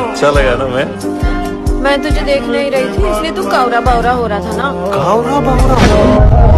अच्छा लगा ना मैं तुझे देख नहीं रही थी, इसलिए तू कावरा बावरा हो रहा था ना। कावरा बावरा